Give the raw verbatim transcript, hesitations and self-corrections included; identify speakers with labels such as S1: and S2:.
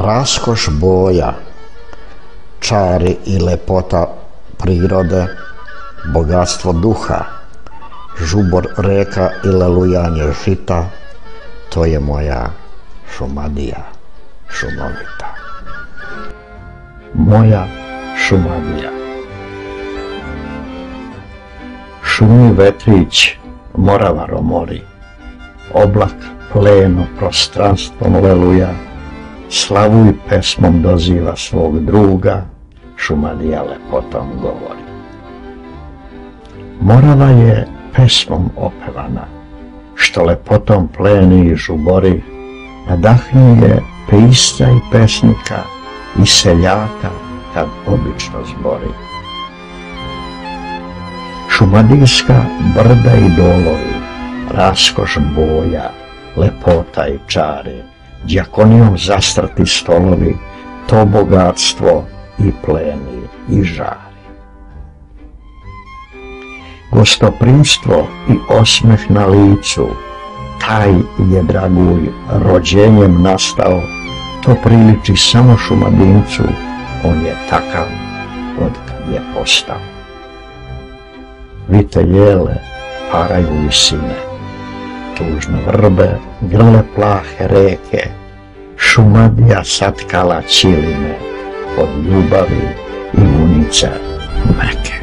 S1: Raskoš boja, čari i lepota prirode, bogatstvo duha, žubor reka i lelujanje žita, to je moja Šumadija šumovita.
S2: Moja Šumadija. Šumi vetrić, morava romori, oblak pleno prostranstvom leluja, slavuj pesmom doziva svog druga, Šumadija lepotom govori. Morava je pesmom opevana, što lepotom pleni i žubori, nadahnjuje pisca i pesnika i seljaka kad obično zbori. Šumadijska brda i dolovi, raskoš boja, lepota i čari, djakonijom zastrti stolovi, to bogatstvo i pleni i žari. Gostoprimstvo i osmeh na licu, taj je dragulj rođenjem nastao, to priliči samo Šumadincu, on je takav od kad je postao. Vite jele, paraju visine, tužne vrbe, grle plahe reke, Šumadija satkala ćiline od ljubavi i vunice meke.